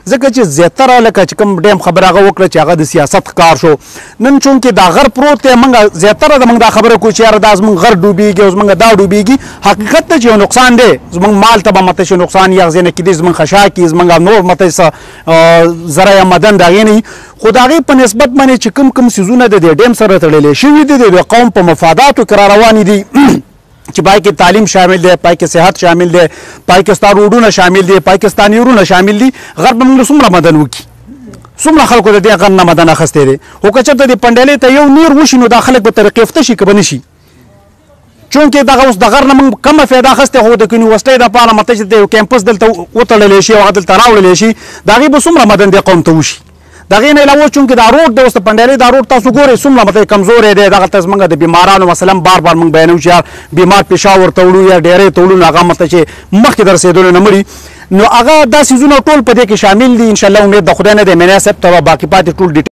ځکه چې زیاتره لکه چې کوم ډیم خبره هغه وکړه چې هغه د سیاست ښکار شو نن چونکې دا غر پروت دی موږ زیاتره زموږ دا خبره کوو چې یاره دا زموږ غر ډوبېږي او زموږ دا ډوبېږي حقیقت ته چې یو نقصان دی زموږ مال ته به مته شي نقصان یغ ځای نه کېدی زموږ خشاکي زموږ نور مته څه زره یا مدن د هغې نه وي خو د هغې په نسبت باندې چې کوم څیزونه د دې ډیم سره تړلې شوي دي د قوم په مفاداتو کې را روانې دي چې پای کې تعلیم شامل دی پای کې صحت شامل دی پای کې ستا روډونه شامل دي پای کې ستا نیورونه شامل دي غر به موږ څومره مدن وکړي څومره خلکو د دې غر نه مدن اخیستی دی خو که چېرته د پنډیلۍ ته یو نیر وشي نو دا خلک به ترې قیفته شي که به نه شي چونکې دغه اوس د غر نه موږ کمه فایده اخیستې خو د یونیورسټۍ دپاره مته چې د یو کیمپس دلته وتړلی شي او هغه دلته راوړلی شي د هغې به څومره مدن دې قوم ته وشي د هغې نه علاوه چونکې دا روډ دی اوس د پنډیلۍ دا روډ تاسو ګورئ څومره مطلب کمزوری دی دغلته زموږ د بیمارانو مثلا بار بار موږ بیانوو چې یار بیمار پیشاب ورته وړو یا ډیری ته وړو نو هغه مطلب چې مخکې د رسېدلو نه مړي نو هغه دا څیزونه ټول په دې کې شامل دي انشاءالله امید د خدای نه دی مینیا صاحب ته به باقي پاتې ټول